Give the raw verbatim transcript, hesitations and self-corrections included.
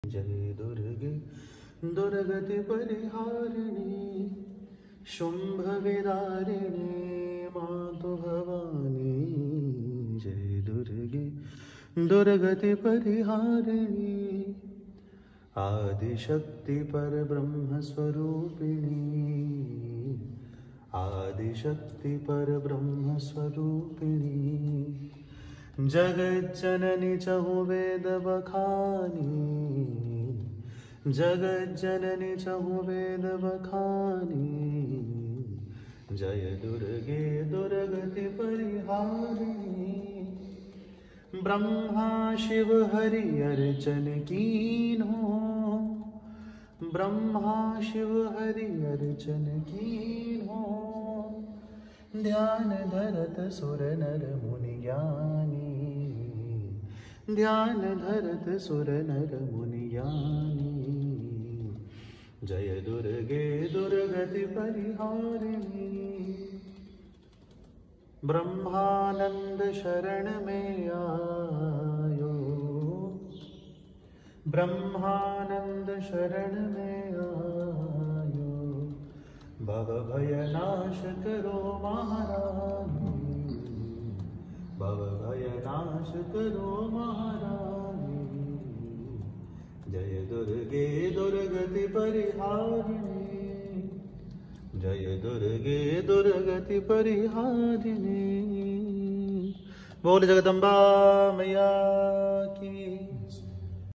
जय दुर्गे दुर्गति परिहारिणी शुंभ विदारिणी मातु भवानी। जय दुर्गे दुर्गति परिहारिणी आदिशक्ति पर ब्रह्म स्वरूपिणी। आदिशक्ति पर ब्रह्म स्वरूपिणी जगज्जननी चहुवेद बखानी। जगज्जननी चहुवेद बखानी। जय दुर्गे दुर्गति परिहारिणी ब्रह्मा शिव हरि अर्चन कीन्हो। ब्रह्मा शिव हरि अर्चन कीन्हो ध्यान धरत सुर नर मुनि ज्ञानी। ध्यान धरत सुर नर मुनि ज्ञानी। जय दुर्गे दुर्गति परिहारिणी ब्रह्मानंद शरण में आयो। ब्रह्मानंद शरण में आयो भव भय नाश करो महारानी। भव भय नाश करो महारानी। जय दुर्गे दुर्गति परिहारिणी। जय दुर्गे दुर्गति परिहारिणी। बोल जगदम्बा मैया की।